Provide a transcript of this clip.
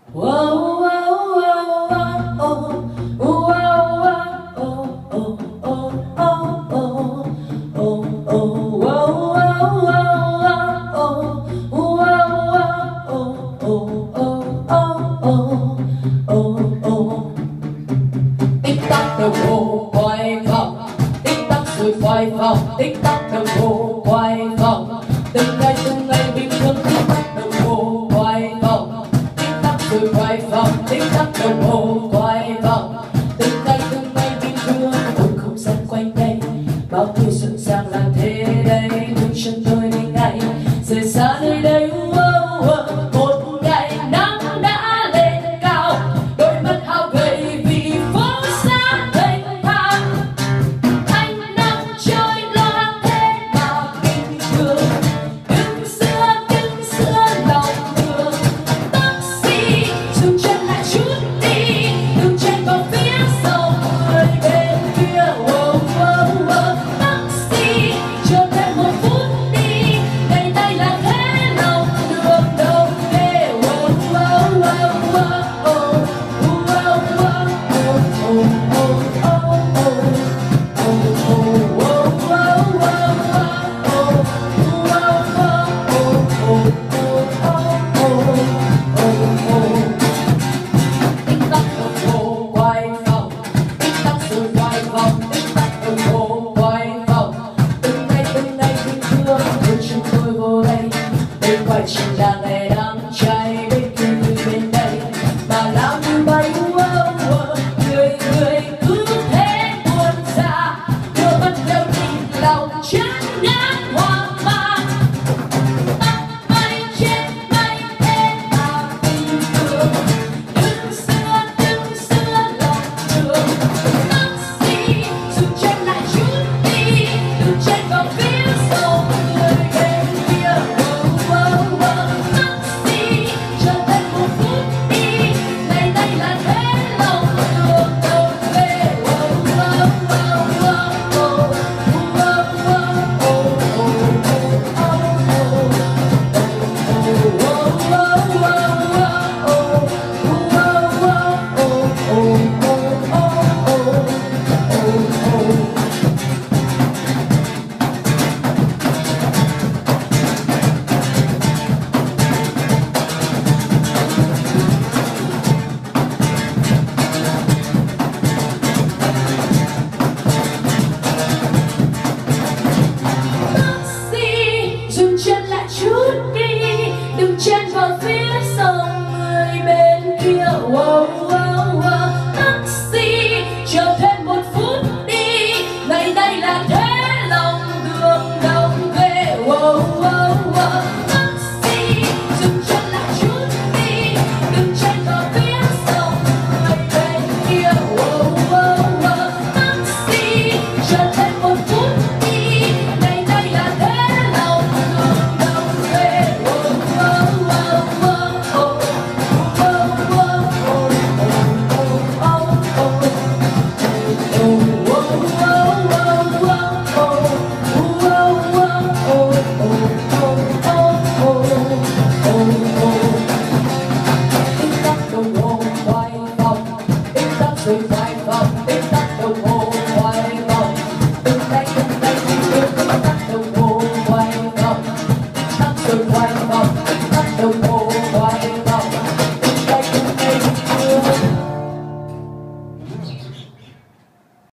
Tích tắc đồng hồ quay vòng, tích tắc rồi quay vòng, tích tắc đồng hồ quay vòng, từng ngày bình thường. Tích tắc đồng hồ quay vòng, tích tắc rồi quay vòng, tích tắc đồng hồ quay vòng, từng ngày bình thường. Một không gian quanh đây bao nhiêu sự